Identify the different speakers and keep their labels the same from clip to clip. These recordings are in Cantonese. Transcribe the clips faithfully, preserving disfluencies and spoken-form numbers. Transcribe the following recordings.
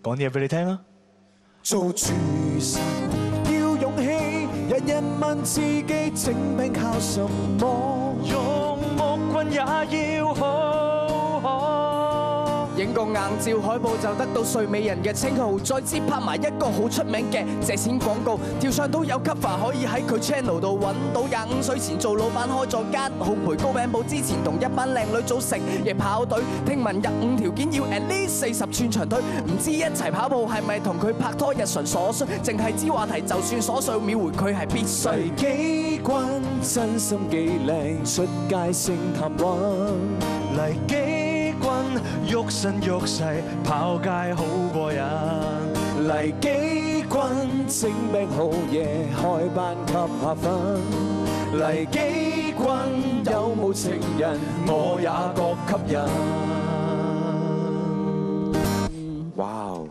Speaker 1: 講啲嘢俾你聽啊！
Speaker 2: 做廚神要勇氣，人人問自己整餅靠什麼？
Speaker 1: 用木棍也要好好。
Speaker 3: 影個硬照海報就得到睡美人嘅稱號，再接拍埋一個好出名嘅借錢廣告，跳上都有 cover，可以喺佢 channel 度揾到。廿五歲前做老闆開咗間烘焙糕餅鋪，之前同一班靚女組成夜跑隊，聽聞入伍條件要 at least 四十寸長腿，唔知一齊跑步係咪同佢拍拖日常所需，淨係知話題就算瑣碎秒回佢係必須。
Speaker 2: 黎基軍真心幾靚，出街聲談穩。
Speaker 1: 黎基軍喐身喐勢，跑街好過癮。
Speaker 2: 黎基軍整餅好嘢，開班級下分。黎基軍有冇情人，我也覺吸引。哇哦！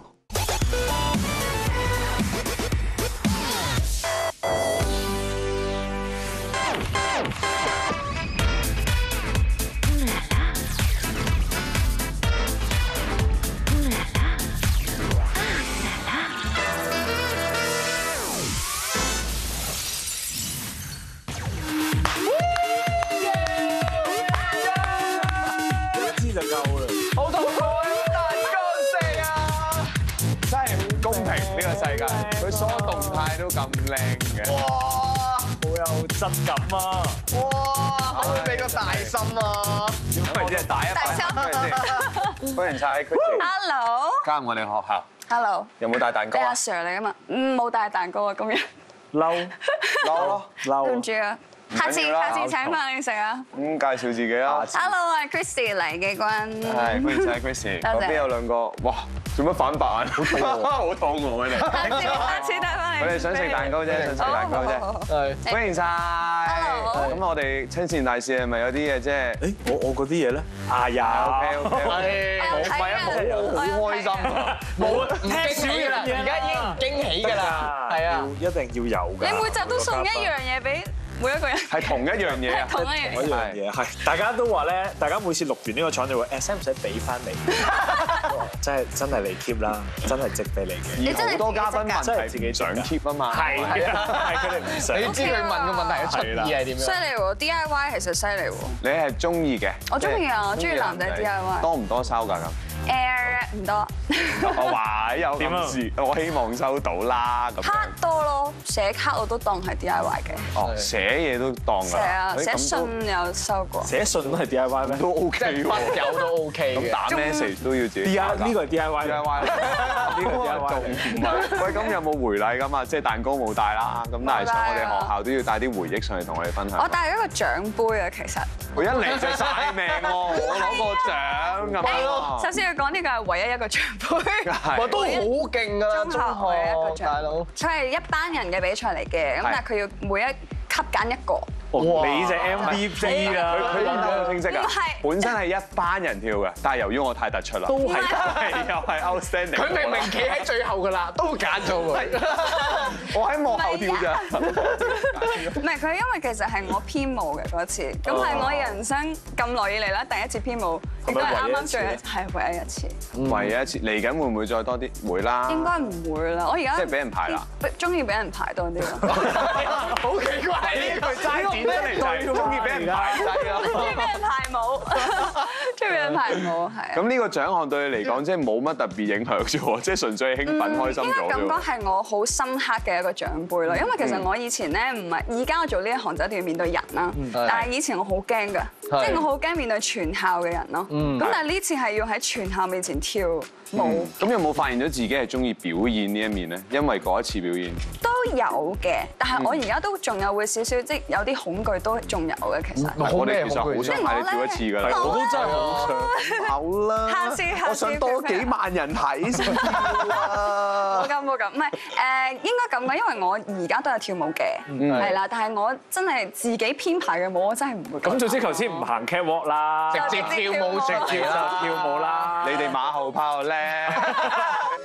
Speaker 4: 都咁靚嘅，
Speaker 1: 哇，好有質感啊！
Speaker 4: 哇，可唔可以俾個大心啊？點解只係大一份？歡迎晒 Christy。
Speaker 5: Hello。
Speaker 4: 加入我哋學校。
Speaker 5: Hello。
Speaker 4: 有冇帶蛋糕啊？
Speaker 5: 你阿 Sir 嚟㗎嘛？嗯，冇帶蛋糕啊，今日。
Speaker 1: 嬲
Speaker 4: 嬲咯，
Speaker 1: 嬲。
Speaker 5: 對唔住啊，下次下次請翻你食啊。
Speaker 4: 咁介紹自己啊。
Speaker 5: Hello，我係 Christy 黎基軍。
Speaker 4: 係，歡迎晒 Christy。
Speaker 5: 多謝。
Speaker 4: 嗰邊有兩個，哇！做乜反白眼？好肚餓，好肚餓啊你。
Speaker 5: 下次下次帶翻嚟。
Speaker 4: 佢哋想食蛋糕啫，想食蛋糕啫。係。歡迎晒。
Speaker 5: Hello。
Speaker 4: 咁我哋親善大使係咪有啲嘢即係？
Speaker 1: 誒，我我嗰啲嘢咧？啊有。
Speaker 4: OK OK。
Speaker 5: 係。
Speaker 4: 唔係啊，我好開心啊！
Speaker 1: 冇
Speaker 3: 唔驚喜㗎啦，而家已經唔驚喜㗎啦。係啊，
Speaker 1: 一定要有㗎。
Speaker 5: 你每集都送一樣嘢俾每一個人。
Speaker 4: 係同一樣嘢啊！
Speaker 5: 同一樣嘢。
Speaker 1: 一樣嘢係，大家都話咧，大家每次錄完呢個廠就會誒，使唔使俾翻你？真係真係嚟 keep 啦，真係值俾你嘅。
Speaker 4: 而好多嘉賓問
Speaker 1: 真係
Speaker 4: 題
Speaker 1: 自己
Speaker 4: 想 keep 啊嘛。
Speaker 1: 係係啊，係佢哋唔想。
Speaker 3: 你知佢問嘅問題嘅出意係點樣？
Speaker 5: 犀利喎 ，D I Y 其實犀利喎。
Speaker 4: 你係中意嘅？
Speaker 5: 我中意啊，我中意男仔 D I Y。
Speaker 4: 多唔多收㗎咁？
Speaker 5: 誒唔多。
Speaker 4: 我話有咁事，我希望收到啦咁。
Speaker 5: 卡多咯，寫卡我都當係 D I Y 嘅。
Speaker 4: 哦，寫嘢都當㗎。
Speaker 5: 寫啊，寫信有收過。
Speaker 1: 寫信都係 D I Y 咩？
Speaker 4: 都 OK 喎。
Speaker 3: 筆友都 OK 嘅。
Speaker 4: 咁打 message 都要自己。
Speaker 1: D I 呢個係 D I Y。
Speaker 4: D I Y。呢個 D I Y。唔係，喂，咁有冇回禮㗎嘛？即係蛋糕冇帶啦，咁但係上我哋學校都要帶啲回憶上嚟同我哋分享。
Speaker 5: 我帶咗個獎杯啊，其實。
Speaker 4: 我一嚟就晒命喎，我攞個獎咁樣。
Speaker 5: 首先要講呢個係唯一一個獎杯。
Speaker 3: 哇，都好勁㗎啦，
Speaker 5: 中學唯一一個獎，
Speaker 3: 大佬。
Speaker 5: 佢係一班人嘅比賽嚟嘅，咁但係佢要每一級揀一個。
Speaker 1: 你隻 M V P 啦，
Speaker 4: 佢講得好清晰啊！
Speaker 5: 唔係
Speaker 4: 本身係一班人跳嘅，但係由於我太突出啦，都係係又係 outstanding。
Speaker 3: 佢明明企喺最後㗎啦，都揀咗喎。
Speaker 4: 我喺幕後跳咋。
Speaker 5: 唔係佢，因為其實係我編舞嘅嗰次，咁係我人生咁耐以嚟啦，第一次編舞，亦都係啱啱最係唯一一次。
Speaker 4: 唯一一次，嚟緊會唔會再多啲？會啦。
Speaker 5: 應該唔會啦，我而家
Speaker 4: 即係俾人排啦。
Speaker 5: 中意俾人排多啲咯。
Speaker 3: 好奇怪呢句齋點出嚟就係
Speaker 4: 中意俾人排擠啊！
Speaker 5: 中意俾人排舞，中意俾人排舞係。
Speaker 4: 咁呢個獎項對你嚟講，即係冇乜特別影響啫喎，即係純粹係興奮開心咗啫喎。
Speaker 5: 應該感覺係我好深刻嘅一個獎杯咯，因為其實我以前咧唔係，而家我做呢一行就一定要面對人啦。但係以前我好驚㗎，即係我好驚面對全校嘅人咯。咁但係呢次係要喺全校面前跳舞。
Speaker 4: 咁有冇發現咗自己係中意表演呢一面咧？因為嗰一次表演
Speaker 5: 都有嘅，但係我而家都仲有會少少，即係有啲恐懼都仲有嘅其實。
Speaker 4: 我哋其實好想派你跳一次㗎啦，
Speaker 1: 我都真係好想。
Speaker 4: 好啦，
Speaker 5: 下次下次
Speaker 4: 我想多幾萬人睇先跳啊！
Speaker 5: 冇咁冇咁，唔係誒應該咁嘅，因為我而家都有跳舞嘅，係啦，但係我真係自己編排嘅舞，我真係唔會。
Speaker 1: 咁總之頭先唔行 catwalk 啦，
Speaker 3: 直接跳舞，直接就
Speaker 1: 跳舞啦。
Speaker 4: 你哋馬後炮咧。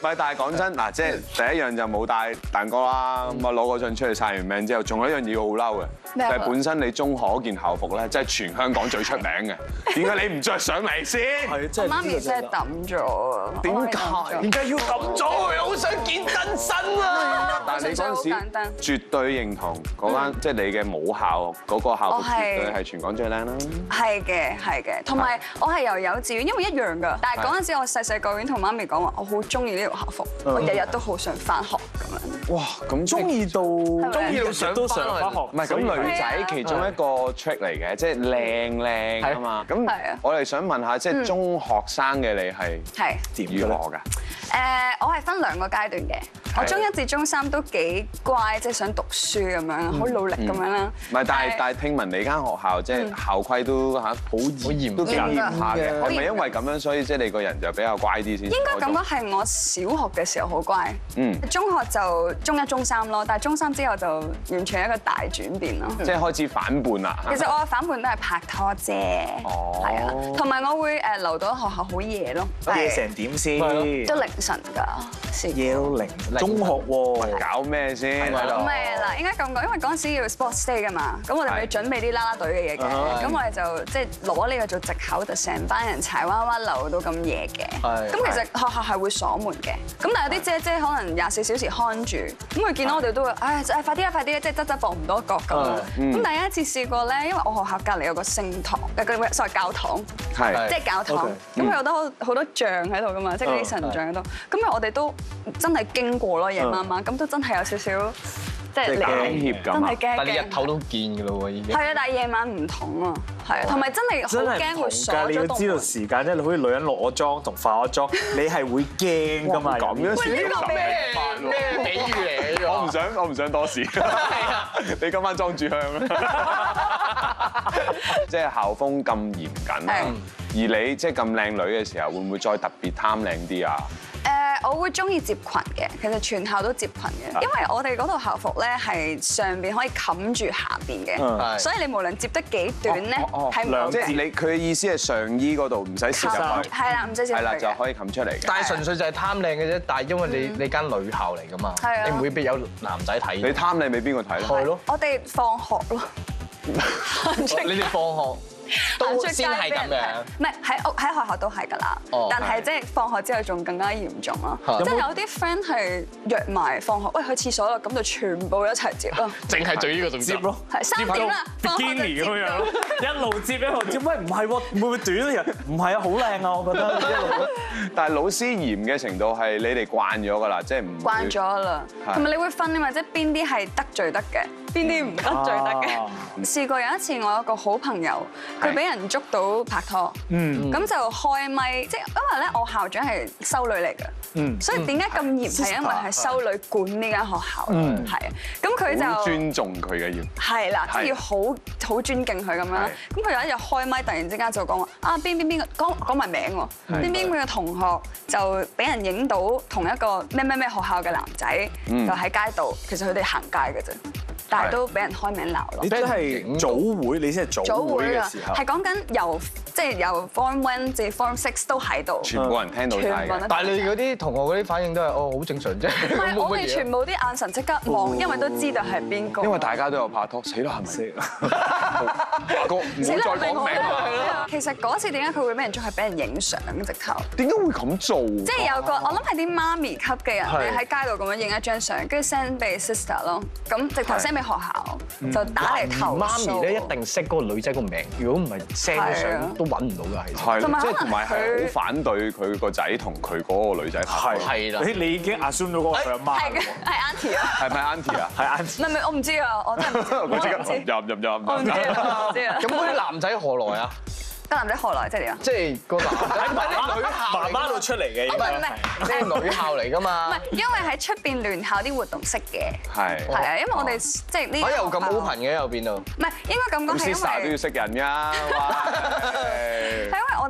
Speaker 4: 唔係，但係講真嗱，即係第一樣就冇帶蛋糕啦，咁啊攞嗰張出去晒完命之後，仲有一樣嘢好嬲嘅，就係本身你中學嗰件校服咧，即係全香港最出名嘅，點解你唔着上嚟先？
Speaker 1: 係真係
Speaker 5: 媽咪真係抌咗啊！
Speaker 4: 點解？
Speaker 1: 點解要咁做？
Speaker 3: 我好想見真身啊！
Speaker 4: 但係你嗰陣時絕對認同嗰間，即係你嘅母校嗰個校服絕對係全港最靚啦。
Speaker 5: 係嘅，係嘅，同埋我係由幼稚園，因為一樣㗎。但係嗰陣時我細細個已經同媽咪講話，我好中意呢條校服，我日日都好想翻學咁樣。
Speaker 4: 哇！咁
Speaker 1: 中意到中意到上都上翻學，
Speaker 4: 唔係咁女仔其中一個 trick 嚟嘅，即係靚靚啊嘛。咁我哋想問下，即係中學生嘅你係
Speaker 5: 係
Speaker 4: 點如何㗎？
Speaker 5: 誒，我係分兩個階段嘅。我中一至中三都幾乖，即係想讀書咁樣，好努力咁樣啦。
Speaker 4: 唔係，但係但係聽聞你間學校即係校規都嚇好嚴，都幾嚴下嘅。係咪因為咁樣，所以即係你個人就比較乖啲先？
Speaker 5: 應該咁講係我小學嘅時候好乖，嗯，中學就中一中三咯，但係中三之後就完全係一個大轉變咯。
Speaker 4: 即係開始反叛啦。
Speaker 5: 其實我嘅反叛都係拍拖啫，係啊，同埋我會誒留到學校好夜咯。
Speaker 1: 夜成點先？
Speaker 5: 都凌晨㗎，
Speaker 1: 夜到凌中學喎，
Speaker 4: 搞咩先？
Speaker 5: 咁咩啦？應該咁講，因為嗰陣時要 sports day 㗎嘛，咁我哋咪準備啲啦啦隊嘅嘢嘅，咁我哋就即係攞呢個做藉口，就成班人柴娃娃留到咁夜嘅。咁其實學校係會鎖門嘅，咁但係有啲姐姐可能廿四小時看住，咁佢見到我哋都會，唉，誒快啲啊，快啲啊，即係側側膊唔到腳咁。咁第一次試過咧，因為我學校隔離有個聖堂，誒個所謂教堂，即係教堂，咁佢有得好多像喺度㗎嘛，即係嗰啲神像喺度，咁我哋都真係經過咯，夜晚晚，咁都真係有少少即係驚
Speaker 4: 險咁，
Speaker 5: 真係驚。
Speaker 3: 但你日頭都見㗎咯喎，已經。
Speaker 5: 係啊，但係夜晚唔同啊，係啊，同埋真係好驚會鎖咗道門。
Speaker 1: 你要知道時間，即係你好似女人落咗妝同化咗妝，你係會驚㗎嘛？咁樣
Speaker 5: 喂，呢個咩
Speaker 3: 咩比喻嚟嘅？
Speaker 4: 我唔想，我唔想多事。你今晚裝住香啊！即係校風咁嚴謹啦，而你即係咁靚女嘅時候，會唔會再特別貪靚啲啊？
Speaker 5: 誒，我會中意接裙嘅，其實全校都接裙嘅，因為我哋嗰套校服咧係上邊可以冚住下邊嘅，所以你無論接得幾短咧，係唔
Speaker 4: 即係你佢嘅意思係上衣嗰度唔使攝入去，
Speaker 5: 係啦，唔使攝入去，
Speaker 4: 係啦就可以冚出嚟嘅。
Speaker 3: 但係純粹就係貪靚嘅啫，但係因為你你間女校嚟㗎嘛，你唔會俾有男仔睇。
Speaker 4: 你貪靚俾邊個睇咧？
Speaker 3: 係咯，
Speaker 5: 我哋放學咯，
Speaker 3: 你哋放學。都先係咁樣，
Speaker 5: 唔係喺屋喺學校都係㗎啦，但係即係放學之後仲更加嚴重咯。即係有啲 friend 係約埋放學，喂去廁所啦，咁就全部一齊接咯。
Speaker 3: 淨係做呢個動作
Speaker 1: 咯，
Speaker 5: 係三點啦，放學就接
Speaker 1: 咁樣咯，一路接一路接。喂，唔係喎，會唔會短啊？唔係啊，好靚啊，我覺得一路。
Speaker 4: 但係老師嚴嘅程度係你哋慣咗㗎啦，即係唔
Speaker 5: 慣咗啦。同埋你會分啊嘛，即係邊啲係得罪得嘅，邊啲唔得罪得嘅。試過有一次，我有個好朋友。佢俾人捉到拍拖，咁就開咪，即係因為咧，我校長係修女嚟嘅，所以點解咁嚴係因為係修女管呢間學校，係啊，咁佢就
Speaker 4: 尊重佢嘅要，
Speaker 5: 係啦，即係要好好尊敬佢咁樣啦。咁佢有一日開咪，突然之間就講話啊邊邊邊個講講埋名喎，邊邊邊個同學就俾人影到同一個咩咩咩學校嘅男仔，就喺街度，其實佢哋行街嘅啫。但係都俾人開名鬧咯。
Speaker 1: 你真係組會，你先係組會嘅時候。
Speaker 5: 係講緊由即係由 Form One 至 Form Six 都喺度。
Speaker 4: 全部人聽到晒嘅。
Speaker 3: 但係你嗰啲同學嗰啲反應都係哦好正常啫。
Speaker 5: 唔係，我哋全部啲眼神即刻望，因為都知道係邊個。
Speaker 4: 因為大家都有拍拖，死啦係咪先？阿哥唔好再講名啦。
Speaker 5: 其實嗰次點解佢會俾人捉係俾人影相直頭？
Speaker 4: 點解會咁做？
Speaker 5: 即係有個我諗係啲媽咪級嘅人，你喺街度咁樣影一張相，跟住 send 俾 sister 咯。咁直頭 send 俾學校，就打嚟投訴。
Speaker 3: 媽咪咧一定識嗰個女仔個名，如果唔係 send 咗相都揾唔到㗎，係。
Speaker 4: 係，即係同埋係好反對佢個仔同佢嗰個女仔拍拖。
Speaker 3: 係啦，
Speaker 1: 你你已經 assume 到嗰個佢阿媽。
Speaker 5: 係嘅，係 auntie 啊。
Speaker 4: 係咪 auntie 啊？
Speaker 1: 係 auntie。
Speaker 5: 唔係唔係，我唔知啊，我真係唔知。
Speaker 4: 佢即刻入入入入。
Speaker 5: 我唔知啊，唔知啊。
Speaker 3: 咁嗰啲男仔何來啊？
Speaker 5: 個男仔何來即係點啊？
Speaker 3: 即係個男仔唔係啲女校
Speaker 1: 媽媽度出嚟嘅，
Speaker 5: 唔係唔係，
Speaker 3: 即係女校嚟㗎嘛。
Speaker 5: 唔係，因為喺出邊聯校啲活動識嘅。
Speaker 4: 係。
Speaker 5: 係啊，因為我哋即係呢。
Speaker 3: 我又咁 open 嘅又變到。
Speaker 5: 唔係應該咁講係因為。
Speaker 4: Sister 都要識人㗎。係
Speaker 5: 因為我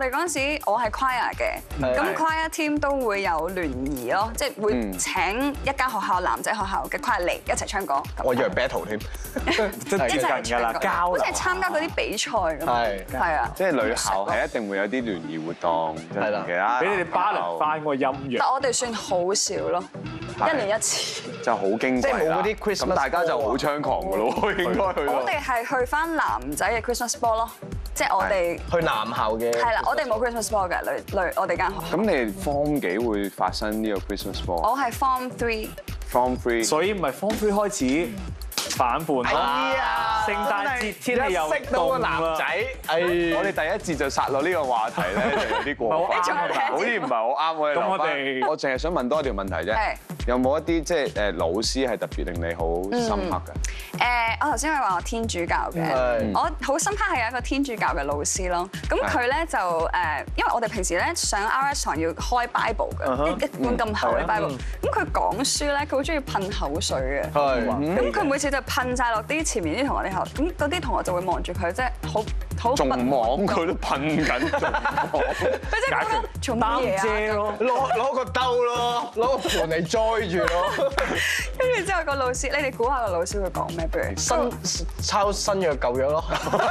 Speaker 5: 哋嗰陣時我係 choir 嘅，咁 choir team 都會有聯誼咯，即係會請一間學校男仔學校嘅 choir 嚟一齊唱歌。
Speaker 6: 我以為 battle 添，
Speaker 1: 即係近㗎啦，交
Speaker 5: 好似係參加嗰啲比賽咁。係係啊，
Speaker 4: 即係女校係一定會有啲聯誼活動，係啦，其他
Speaker 1: 俾你哋 balance翻個音樂。
Speaker 5: 但我哋算好少咯，一年一次。
Speaker 4: 就好矜貴，
Speaker 6: 即係冇嗰啲 Christmas，
Speaker 4: 咁大家就好猖狂㗎咯，應該去。
Speaker 5: 我哋係去翻男仔嘅 Christmas ball 咯，即係我哋
Speaker 6: 去男校嘅。
Speaker 5: 係啦，我哋冇 Christmas ball 嘅，女女我哋間學校。
Speaker 4: 咁你 form 幾會發生呢個 Christmas ball？
Speaker 5: 我係 form three。form
Speaker 4: three，
Speaker 1: 所以唔係 form three 開始反叛咯。聖誕節天氣又
Speaker 6: 識到個男仔，係
Speaker 4: 我哋第一節就殺落呢個話題咧，就有啲過分，好似唔係好啱我哋。
Speaker 1: 咁我哋
Speaker 4: 我淨係想問多一條問題啫，有冇一啲即係誒老師係特別令你好深刻嘅？
Speaker 5: 誒，我頭先咪話我天主教嘅，我好深刻係有一個天主教嘅老師咯。咁佢咧就誒，因為我哋平時咧上 R S 堂要開 Bible 嘅，一一本咁厚嘅 Bible。咁佢講書咧，佢好中意噴口水嘅。係。咁佢每次就噴晒落啲前面啲同學啲口，咁嗰啲同學就會望住佢，即係好好。
Speaker 4: 仲望佢都噴緊，
Speaker 5: 佢即係覺得做乜嘢啊？
Speaker 6: 攞攞個兜咯，攞個盤嚟載住咯。
Speaker 5: 跟住之後個老師，你哋估下個老師會講咩？不如
Speaker 6: 新抄新約舊約咯，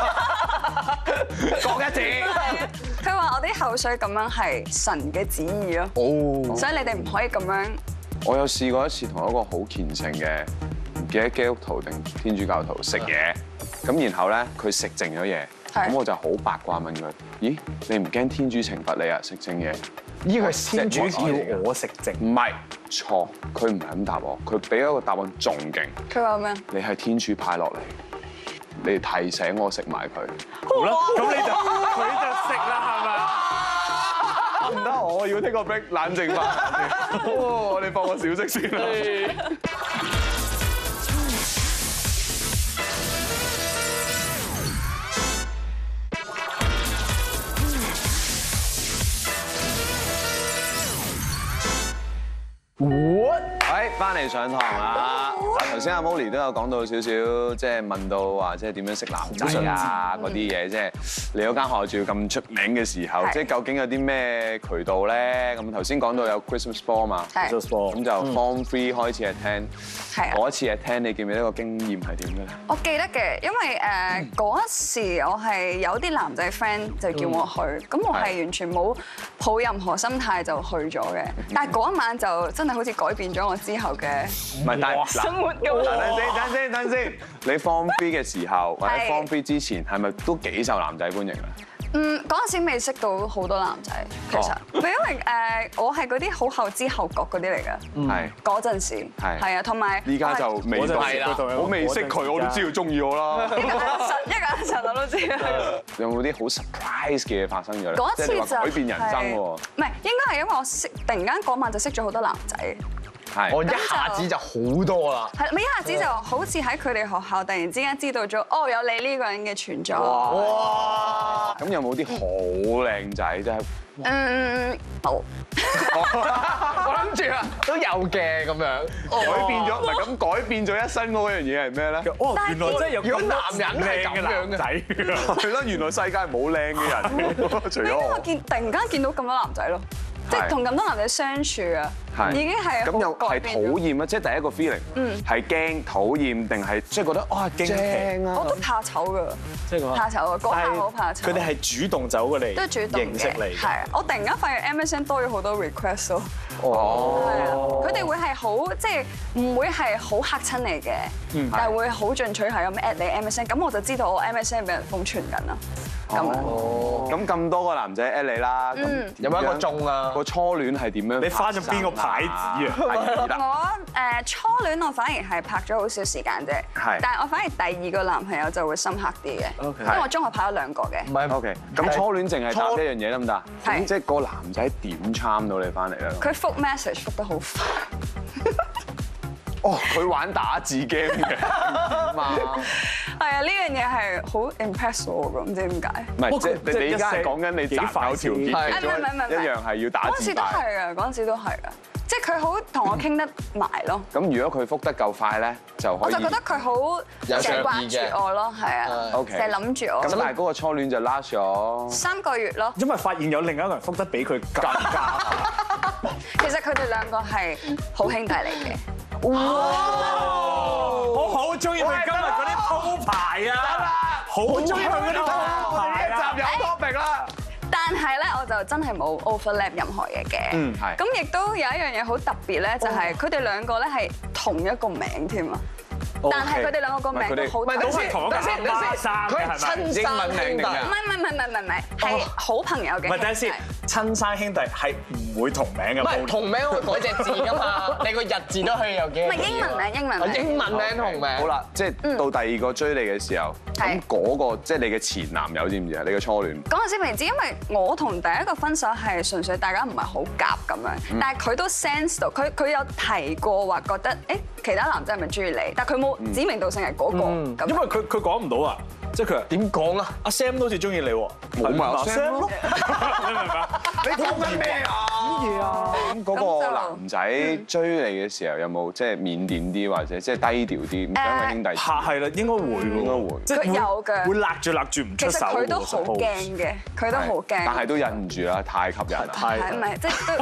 Speaker 6: 講一次。
Speaker 5: 佢話我啲口水咁樣係神嘅旨意咯。哦。所以你哋唔可以咁樣。
Speaker 4: 我有試過一次同一個好虔誠嘅，唔記得基督徒定天主教徒食嘢，咁然後咧佢食剩咗嘢，咁我就好八卦問佢：咦，你唔驚天主懲罰你啊？食剩嘢？
Speaker 6: 呢個係天主
Speaker 1: 要我食剩？
Speaker 4: 唔係，錯，佢唔係咁答我，佢俾一個答案仲勁。
Speaker 5: 佢話咩？
Speaker 4: 你係天主派落嚟，你提醒我食埋佢。
Speaker 1: 好啦，咁你就佢就食啦，係咪？
Speaker 4: 唔得，我要take個 break，冷靜翻。我哋放個小息先啦。
Speaker 6: What？
Speaker 4: 喂，翻嚟上堂啦！頭先阿 Molly 都有講到少少，即係問到話，即係點樣識男仔啊嗰啲嘢，即係你嗰間學校仲要咁出名嘅時候，即係究竟有啲咩渠道咧？咁頭先講到有 Christmas ball 嘛 ，Christmas ball，咁就 Form Three 開始係聽，嗰一次係聽，你記唔記得個經驗係點嘅咧？
Speaker 5: 我記得嘅，因為誒嗰時我係有啲男仔 friend 就叫我去，咁我係完全冇抱任何心態就去咗嘅，但係嗰一晚就真係好似改變咗我之後嘅
Speaker 4: 唔係，但係
Speaker 5: 生活咁。
Speaker 4: 等先，等先，等先。你 Form Three 嘅時候或者 Form Three 之前係咪都幾受男仔歡迎啊？
Speaker 5: 嗯，嗰陣時未識到好多男仔，其實，因為誒我係嗰啲好後知後覺嗰啲嚟嘅，係嗰陣時，係係啊，同埋
Speaker 4: 依家就未到，我未識佢我都知道中意我啦。一個眼
Speaker 5: 神，一個眼神我都知。
Speaker 4: 有冇啲好 surprise 嘅嘢發生咗？
Speaker 5: 嗰次就
Speaker 4: 改變人生喎。唔
Speaker 5: 係，應該係因為我識突然間嗰晚就識咗好多男仔。
Speaker 4: 係，
Speaker 6: 我一下子就好多啦。
Speaker 5: 係，咪一下子就好似喺佢哋學校突然之間知道咗，哦，有你呢個人嘅存在。
Speaker 6: 哇！
Speaker 4: 咁有冇啲好靚仔真係？
Speaker 5: 嗯，冇。
Speaker 6: 我諗住啊，都有嘅咁樣。
Speaker 4: 改變咗，唔係咁改變咗一生嗰樣嘢係咩咧？
Speaker 1: 哦，原來真係有
Speaker 6: 咁男人係咁樣嘅
Speaker 1: 仔。
Speaker 4: 係咯，原來世界冇靚嘅人，除咗我。
Speaker 5: 見突然間見到咁多男仔咯。即係同咁多男仔相處啊，已經係
Speaker 4: 咁又係討厭啊！即係第一個 feeling，係驚討厭定係即係覺得哇驚奇啊！
Speaker 5: 我都怕醜㗎，即係怕醜啊！嗰下好怕醜。
Speaker 1: 佢哋係主動走過嚟，
Speaker 5: 都主動
Speaker 1: 認識你。
Speaker 5: 係啊！我突然間發現 M S N 多咗好多 request 咯。
Speaker 4: 哦。
Speaker 5: 係啊，佢哋會係好即係唔會係好嚇親你嘅，但係會好進取係咁 at 你 M S N， 咁我就知道我 M S N 俾人瘋傳緊啦。咁
Speaker 4: 哦，咁咁多個男仔 at 你啦，咁
Speaker 6: 有冇一個中啊？
Speaker 4: 個初戀係點樣？
Speaker 1: 你花咗邊個牌子啊？
Speaker 5: 我誒初戀我反而係拍咗好少時間啫，但係我反而第二個男朋友就會深刻啲嘅，因為我中學拍咗兩個嘅。
Speaker 6: 唔係
Speaker 4: OK，咁初戀淨係答一樣嘢得唔得？係，即係個男仔點參到你翻嚟咧？
Speaker 5: 佢覆 message 覆得好快。
Speaker 4: 哦，佢玩打字 game 嘅嘛。
Speaker 5: 係啊，呢樣嘢係好 impress 我㗎，唔知點解。
Speaker 4: 唔係，即係你你而家係講緊你擇偶條件其中一樣係要打字。
Speaker 5: 嗰陣時都係㗎，嗰陣時都係㗎。即係佢好同我傾得埋咯。
Speaker 4: 咁如果佢覆得夠快咧，就可以。
Speaker 5: 我就覺得佢好成日掛住我咯，係啊，成日諗住我。
Speaker 4: 咁但係嗰個初戀就 last 咗
Speaker 5: 三個月咯。
Speaker 1: 因為發現有另一個人覆得比佢更加。
Speaker 5: 其實佢哋兩個係好兄弟嚟嘅。哇！
Speaker 1: 我好中意佢今日嗰啲鋪排啊！好中意佢嗰啲鋪排啊！
Speaker 6: 集有 topic 啦。
Speaker 5: 但係咧，我就真係冇 overlap 任何嘢嘅。
Speaker 4: 嗯，係。
Speaker 5: 咁亦都有一樣嘢好特別咧，就係佢哋兩個咧係同一個名添啊。但係佢哋兩個個名都好，
Speaker 6: 唔係等先，
Speaker 1: 同一個
Speaker 6: 等先，等先，佢係親生兄弟，
Speaker 5: 唔係唔係唔係唔係唔係，係好朋友嘅。
Speaker 1: 唔係等先，親生兄弟係唔會同名嘅。
Speaker 6: 唔係同名可以改隻字㗎嘛？你個日字都可以有幾？
Speaker 5: 唔係英文名，英文名。
Speaker 6: 英文名同名。
Speaker 4: 好啦，即係到第二個追你嘅時候，咁嗰個即係你嘅前男友知唔知啊？你嘅初戀。
Speaker 5: 嗰陣時未知，因為我同第一個分手係純粹大家唔係好夾咁樣，但係佢都 sense 到，佢佢有提過話覺得誒其他男仔係咪中意你，但係佢冇指名道姓係嗰個咁。
Speaker 1: 因為佢佢講唔到啊，即係佢話
Speaker 6: 點講啊？
Speaker 1: 阿 Sam 都好似中意你喎，
Speaker 4: 冇咪阿 Sam 咯。
Speaker 1: 你明唔明？
Speaker 4: 你講緊咩啊？乜嘢啊？咁嗰個男仔追你嘅時候有冇即係腼腆啲或者即係低調啲，唔想為兄弟？
Speaker 1: 嚇係啦，應該會喎，
Speaker 4: 應該會。
Speaker 1: 即係
Speaker 5: 佢有嘅，
Speaker 1: 會勒住勒住唔出手。
Speaker 5: 其實佢都好驚嘅，佢都好驚。
Speaker 4: 但係都忍唔住啦，太吸引啦。
Speaker 5: 係唔係即係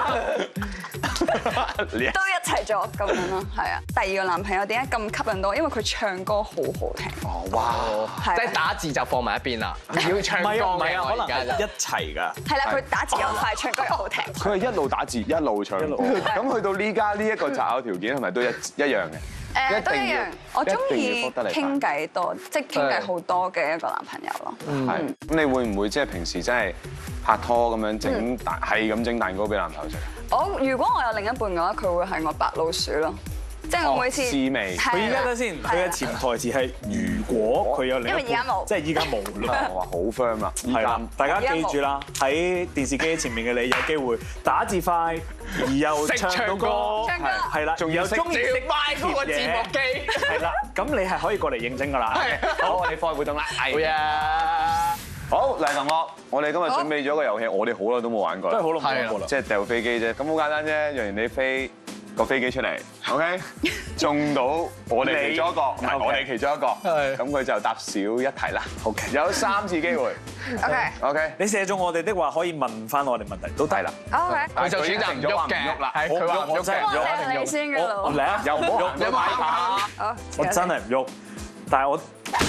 Speaker 5: 都都一齊咗咁樣咯？係啊。第二個男朋友點解咁吸引到？因為佢唱歌好好聽。
Speaker 4: 哦，哇！
Speaker 6: 即係打字就放埋一邊啦，要唱歌
Speaker 1: 唔係啊，唔係啊，可能
Speaker 6: 而家就
Speaker 1: 係一齊㗎。
Speaker 5: 係啦，佢打字又快，唱歌又好聽。
Speaker 4: 佢係一路打字一路唱歌。咁去到呢家呢一個擇偶條件係咪都一一樣嘅？
Speaker 5: 誒都一樣，我中意
Speaker 4: 一定要得嚟
Speaker 5: 傾偈多，即係傾偈好多嘅一個男朋友咯。
Speaker 4: 係。咁你會唔會即係平時真係拍拖咁樣整蛋係咁整蛋糕俾男朋友食？
Speaker 5: 我如果我有另一半嘅話，佢會係我白老鼠咯。即係我每次
Speaker 4: 試味。
Speaker 1: 佢依家咧先，佢嘅潛台詞係如果佢有另一半，
Speaker 5: 因為而家冇，
Speaker 1: 即係依家冇啦。
Speaker 4: 哇，好 firm 啊！
Speaker 1: 係啦，大家記住啦，喺電視機前面嘅你有機會打字快，而又唱到歌，
Speaker 5: 唱歌
Speaker 1: 係啦，仲有中意食
Speaker 6: 賣嗰個字幕機，
Speaker 1: 係啦，咁你係可以過嚟應徵㗎啦。
Speaker 4: 好，我哋開活動啦。
Speaker 6: 好呀！
Speaker 4: 好，黎同學，我哋今日準備咗個遊戲，我哋好耐都冇玩過啦，
Speaker 1: 都係好耐冇玩過啦，
Speaker 4: 即係掉飛機啫，咁好簡單啫，讓你飛個飛機出嚟 ，OK， 中到我哋其中一個，唔係我哋其中一個，咁佢就答少一題啦。OK， 有三次機會。OK，OK，
Speaker 1: 你射中我哋的話，可以問翻我哋問題都得啦。
Speaker 5: OK，
Speaker 6: 佢就選擇唔喐嘅，係佢話唔喐嘅，
Speaker 5: 我係你先㗎啦。
Speaker 1: 嚟啊！
Speaker 4: 又唔好
Speaker 6: 你買下，
Speaker 5: 好，
Speaker 1: 我真係唔喐，但係我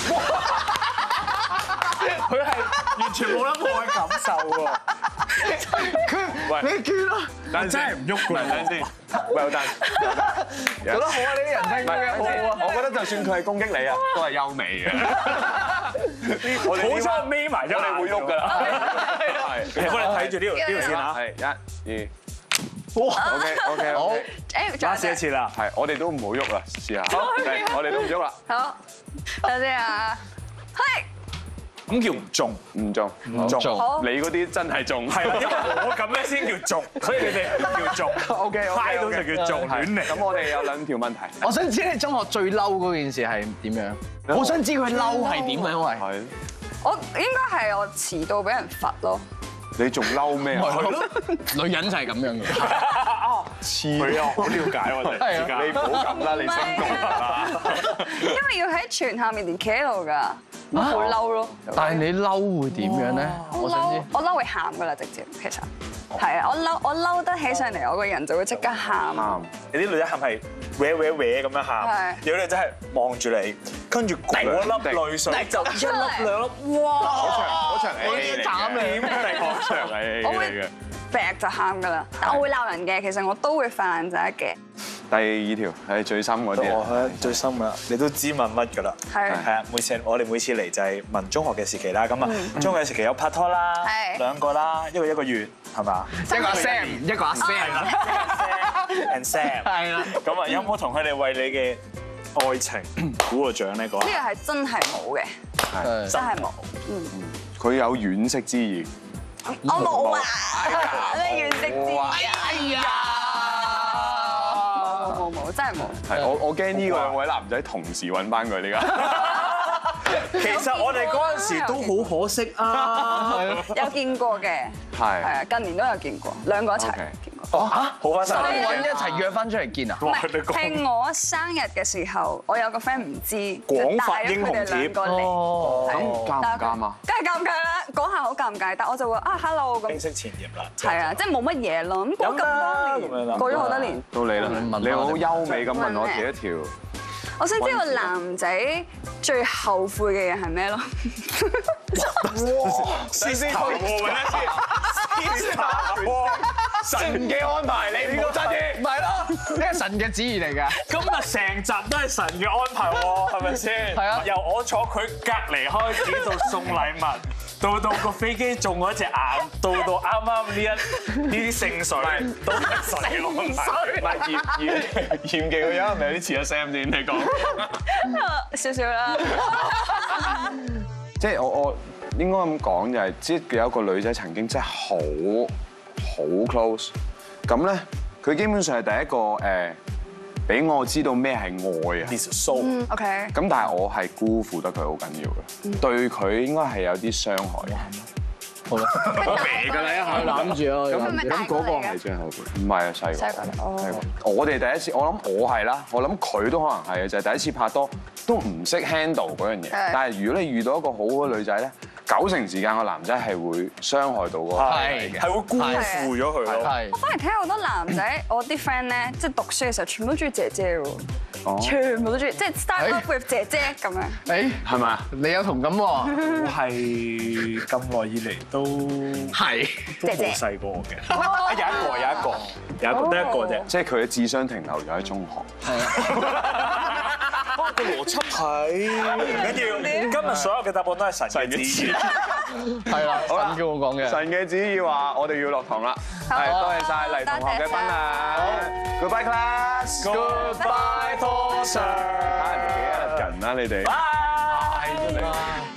Speaker 1: 佢係完全冇得我嘅感受喎。
Speaker 4: 喂，
Speaker 6: 你捐啦！
Speaker 1: 但真係唔喐㗎啦，等先。
Speaker 4: Well done，
Speaker 6: 做得好啊！呢啲人聽嘅好啊！
Speaker 4: 我覺得就算佢係攻擊你啊，都係優美嘅。我哋
Speaker 1: 好彩眯埋咗，
Speaker 4: 我哋會喐㗎啦。係，
Speaker 1: 我哋睇住呢條呢條線嚇。
Speaker 4: 係一、二，哇！OK，OK，好。
Speaker 5: 誒，
Speaker 1: 再試一次啦。
Speaker 4: 係，我哋都唔好喐啦，試下。好，我哋都唔喐啦。
Speaker 5: 好，等先啊。係。
Speaker 1: 咁叫唔中，
Speaker 4: 唔中，唔
Speaker 6: 中
Speaker 4: 你嗰啲真係中。
Speaker 1: 係啦，因為我咁樣先叫中，所以你哋唔叫中。
Speaker 4: OK，
Speaker 1: 猜到就叫中，亂嚟。
Speaker 4: 咁我哋有兩條問題。
Speaker 6: 我想知你中學最嬲嗰件事係點樣？我想知佢嬲係點啊，因為
Speaker 4: 係。
Speaker 5: 我應該係我遲到俾人罰咯。
Speaker 4: 你仲嬲咩啊？
Speaker 6: 女人就係咁樣嘅。
Speaker 1: 黐佢啊，好了解我哋。
Speaker 6: 係啊，
Speaker 4: 你唔好咁啦，你升高啦。
Speaker 5: 因為要喺全校面前企喺度㗎，我好嬲咯。
Speaker 6: 但係你嬲會點樣咧？我想知。
Speaker 5: 我嬲會喊㗎啦，直接其實係啊，我嬲我嬲得起上嚟，我個人就會即刻喊。
Speaker 1: 有啲女仔喊係搲搲搲咁樣喊，有啲女仔係望住你，跟住嗰粒淚水就一粒兩粒，哇！
Speaker 4: 嗰場嗰場 A 嚟嘅，
Speaker 6: 慘你
Speaker 4: 嗰場係 A 嚟嘅。
Speaker 5: 劈就喊㗎啦，但我會鬧人嘅，其實我都會發爛仔嘅。
Speaker 4: 第二條係最深嗰啲。
Speaker 1: 我覺得最深㗎，你都知問乜㗎啦。
Speaker 5: 係
Speaker 1: 係啊，每次我哋每次嚟就係問中學嘅時期啦，咁啊，中學嘅時期有拍拖啦，兩個啦，一個一個月係嘛？
Speaker 6: 一個阿 Sam，一個阿
Speaker 1: Sam，and Sam，
Speaker 6: 係啦。
Speaker 1: 咁啊，有冇同佢哋為你嘅愛情鼓個掌呢？嗰
Speaker 5: 呢個係真係冇嘅，真係冇。嗯，
Speaker 4: 佢有惋惜之意。
Speaker 5: 我冇啊！你惋惜之意。
Speaker 6: 哎呀！
Speaker 5: 冇冇，真係冇。
Speaker 4: 係我我驚呢個兩位男仔同時揾翻佢呢家。
Speaker 1: 其實我哋嗰陣時都好可惜啊，
Speaker 5: 有見過嘅，係係啊，近年都有見過，兩個一齊見過。
Speaker 6: 哦嚇，
Speaker 1: 好翻晒，
Speaker 6: 三個人一齊約翻出嚟見啊？
Speaker 5: 唔係，係我生日嘅時候，我有個 friend 唔知，
Speaker 1: 廣發英雄帖
Speaker 6: 哦，
Speaker 4: 咁尷唔尷啊？
Speaker 5: 梗係尷尬啦，嗰下好尷尬，但我就會啊 hello 咁。
Speaker 1: 正式前嫌啦。
Speaker 5: 係啊，即係冇乜嘢咯。咁過咁多年，過咗好多年。
Speaker 4: 到你啦，你好優美咁問我條一條。
Speaker 5: 我想知道男仔最後悔嘅嘢係咩咯？
Speaker 4: 先先頭喎，揾一次，先頭神嘅安排，你唔好揸啲，
Speaker 6: 唔係咯，呢係神嘅旨意嚟㗎。
Speaker 1: 咁啊，成集都係神嘅安排喎，係咪先？係啊。由我坐佢隔離開始到送禮物，到到個飛機中咗隻眼，到到啱啱呢一呢啲聖水都係神嘅安排。唔係嚴嚴嚴記個樣係咪有啲似阿 Sam 先？你講
Speaker 5: 少少啦。
Speaker 4: 即係我我應該咁講就係，即係有一個女仔曾經真係好好 close，咁咧佢基本上係第一個誒俾我知道咩係愛啊。
Speaker 1: This soul。
Speaker 5: 嗯 OK。
Speaker 4: 咁但係我係辜負得佢好緊要嘅，對佢應該係有啲傷害嘅。
Speaker 6: 好啦，
Speaker 4: 嚟㗎啦，一下
Speaker 6: 攬住啊！
Speaker 4: 咁咁嗰個係最後悔，唔係啊，細個。細個。細個。我哋第一次，我諗我係啦，我諗佢都可能係嘅，就係第一次拍拖都唔識 handle 嗰樣嘢。但係如果你遇到一個好嘅女仔咧，九成時間個男仔係會傷害到嗰個女仔嘅，
Speaker 1: 係會辜負咗佢咯。
Speaker 6: 係。
Speaker 5: 我反而睇下好多男仔，我啲 friend 咧，即係讀書嘅時候，全部都中意姐姐喎。全部都中意，即係 start up with 姐姐咁樣。
Speaker 6: 誒，
Speaker 4: 係咪啊？
Speaker 6: 你有同感喎。
Speaker 1: 我係咁耐以嚟都
Speaker 6: 係
Speaker 1: 都好細個嘅。啊，有一個，有一個，有一個得一個啫。
Speaker 4: 即係佢嘅智商停留咗喺中學。係啊。
Speaker 1: 個邏輯係唔緊要，今日所有嘅答案都係神嘅旨意。
Speaker 6: 係啦，
Speaker 4: 好啦，
Speaker 6: 神叫我講嘅。
Speaker 4: 神嘅旨意話我哋要落堂啦。係，多謝晒黎同學嘅分享。Goodbye class，Goodbye 拖上。睇人哋幾日人啦，你哋。拜。